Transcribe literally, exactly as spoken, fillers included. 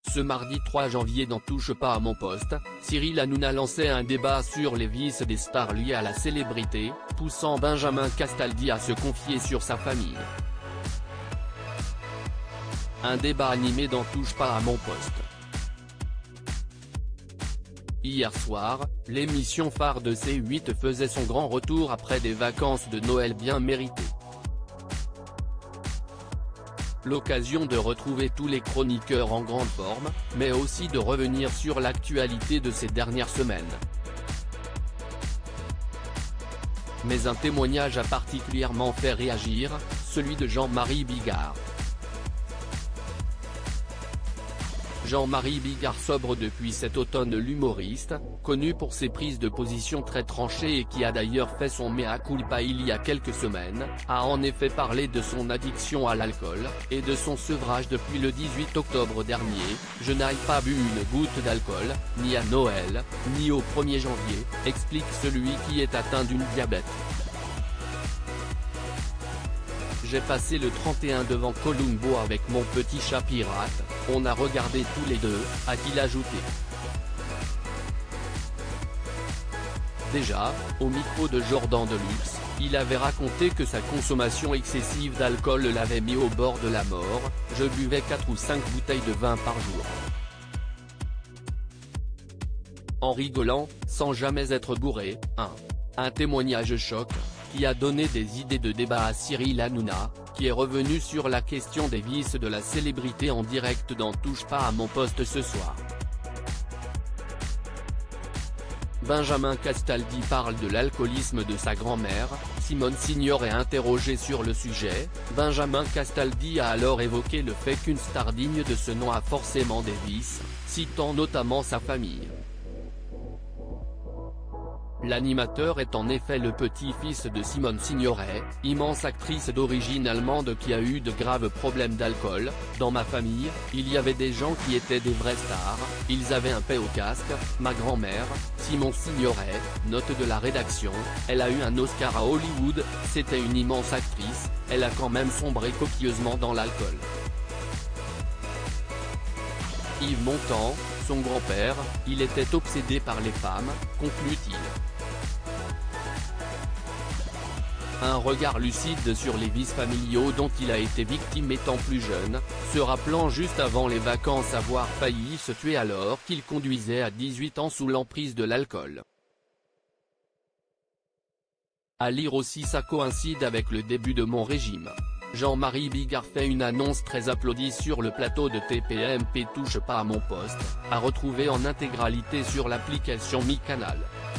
Ce mardi trois janvier dans Touche pas à mon poste, Cyril Hanouna lançait un débat sur les vices des stars liés à la célébrité, poussant Benjamin Castaldi à se confier sur sa famille. Un débat animé dans Touche pas à mon poste. Hier soir, l'émission phare de C huit faisait son grand retour après des vacances de Noël bien méritées. L'occasion de retrouver tous les chroniqueurs en grande forme, mais aussi de revenir sur l'actualité de ces dernières semaines. Mais un témoignage a particulièrement fait réagir, celui de Jean-Marie Bigard. Jean-Marie Bigard, sobre depuis cet automne, l'humoriste, connu pour ses prises de position très tranchées et qui a d'ailleurs fait son mea culpa il y a quelques semaines, a en effet parlé de son addiction à l'alcool, et de son sevrage depuis le dix-huit octobre dernier. « Je n'ai pas bu une goutte d'alcool, ni à Noël, ni au premier janvier, explique celui qui est atteint d'une diabète. J'ai passé le trente et un devant Columbo avec mon petit chat pirate, on a regardé tous les deux, a-t-il ajouté. Déjà, au micro de Jordan Deluxe, il avait raconté que sa consommation excessive d'alcool l'avait mis au bord de la mort. « Je buvais quatre ou cinq bouteilles de vin par jour. En rigolant, sans jamais être bourré. » Un. Un témoignage choc, qui a donné des idées de débat à Cyril Hanouna, qui est revenu sur la question des vices de la célébrité en direct dans Touche pas à mon poste ce soir. Benjamin Castaldi parle de l'alcoolisme de sa grand-mère. Simone Signoret est interrogée sur le sujet. Benjamin Castaldi a alors évoqué le fait qu'une star digne de ce nom a forcément des vices, citant notamment sa famille. L'animateur est en effet le petit-fils de Simone Signoret, immense actrice d'origine allemande qui a eu de graves problèmes d'alcool. « Dans ma famille, il y avait des gens qui étaient des vrais stars, ils avaient un paix au casque. Ma grand-mère, Simone Signoret, note de la rédaction, elle a eu un Oscar à Hollywood, c'était une immense actrice, elle a quand même sombré copieusement dans l'alcool. » Yves Montand, son grand-père, il était obsédé par les femmes, conclut-il. Un regard lucide sur les vices familiaux dont il a été victime étant plus jeune, se rappelant juste avant les vacances avoir failli se tuer alors qu'il conduisait à dix-huit ans sous l'emprise de l'alcool. À lire aussi, ça coïncide avec le début de mon régime. Jean-Marie Bigard fait une annonce très applaudie sur le plateau de T P M P Touche pas à mon poste, à retrouver en intégralité sur l'application Mi Canal.